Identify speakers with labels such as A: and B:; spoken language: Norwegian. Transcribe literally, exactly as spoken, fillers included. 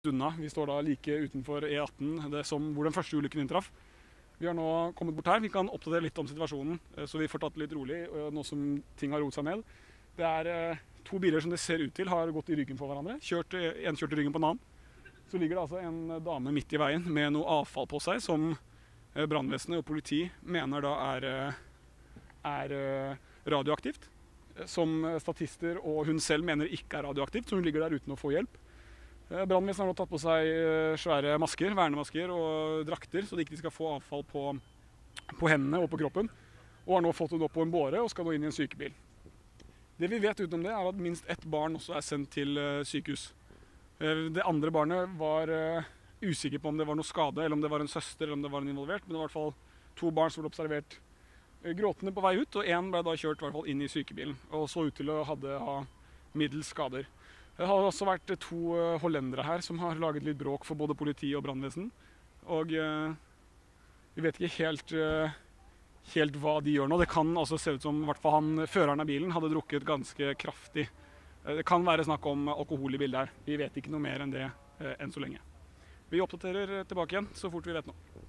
A: unna. Vi står da like utenfor E atten, det som hvor den første ulykken inntraff. Vi har nå kommet bort her. Vi kan oppdatere litt om situasjonen, så vi får tatt det litt rolig, nå som ting har roet seg ned. Det er to biler som det ser ut til har gått i ryggen på hverandre. Kjørt, en kjørt i ryggen på en annen. Så ligger det altså en dame midt i veien med noe avfall på seg, som brannvesenet og politi mener da er, er radioaktivt. Som statister og hun selv mener ikke er radioaktivt, så hun ligger der uten å få hjelp. Brannvesenet har nå tatt på seg svære masker, vernemasker og drakter, så de ikke skal få avfall på, på hendene og på kroppen. Og har nå fått henne opp på en båre og skal nå inn i en sykebil. Det vi vet utenom det er at minst ett barn også er sendt til sykehus. Det andre barnet var usikker på om det var noe skade, eller om det var en søster, eller om det var en involvert, men det var i hvert fall to barn som ble observert gråtende på vei ut, og en ble da kjørt i hvert fall inn i sykebilen, og så ut til å hadde ha middels skader. Det har også vært to hollendere her som har laget litt bråk for både politi og brannvesen. Og eh, vi vet ikke helt, eh, helt hva de gjør nå. Det kan altså se ut som i hvert fall han, føreren av bilen hadde drukket ganske kraftig. Det kan være snakk om alkohol i bildet her. Vi vet ikke noe mer enn det eh, enn så lenge. Vi oppdaterer tilbake igjen så fort vi vet noe.